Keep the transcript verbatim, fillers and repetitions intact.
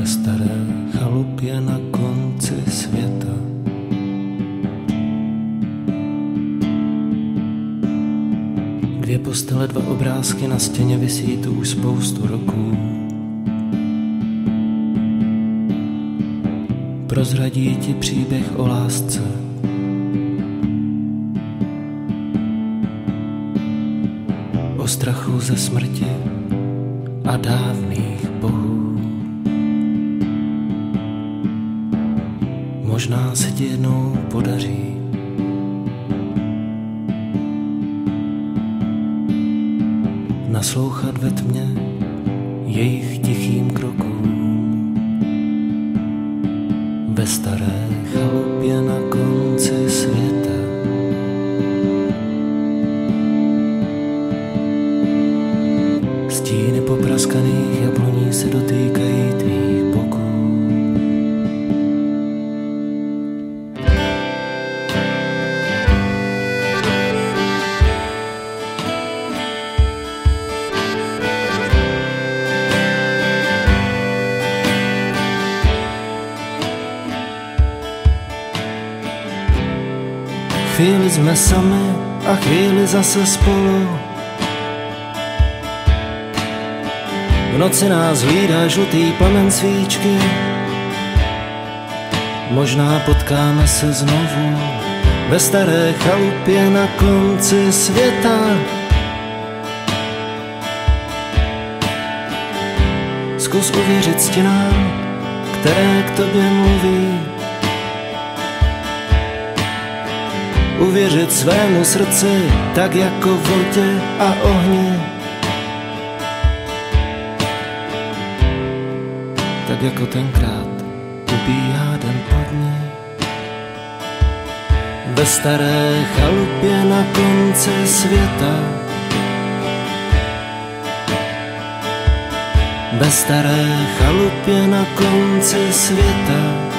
ve staré chalupě na konci světa. Dvě postele, dva obrázky na stěně visí tu už spoustu roků. Prozradí ti příběh o lásce. O strachu ze smrti a dávných bohů. Možná se ti jednou podaří naslouchat ve tmě jejich tichým krokům. Ve staré chalupě na konci světa. Stíny popraskaných jabloní se dotýkají tvých boků. Chvíli jsme sami a chvíli zase spolu. V noci nás hlídá žlutý plamen svíčky. Možná potkáme se znovu ve staré chalupě na konci světa. Zkus uvěřit stěnám, které k tobě mluví. Uvěřit svému srdci, tak jako vodě a ohni. Tak jako tenkrát ubíhá den po dni. Ve staré chalupě na konci světa. Ve staré chalupě na konci světa.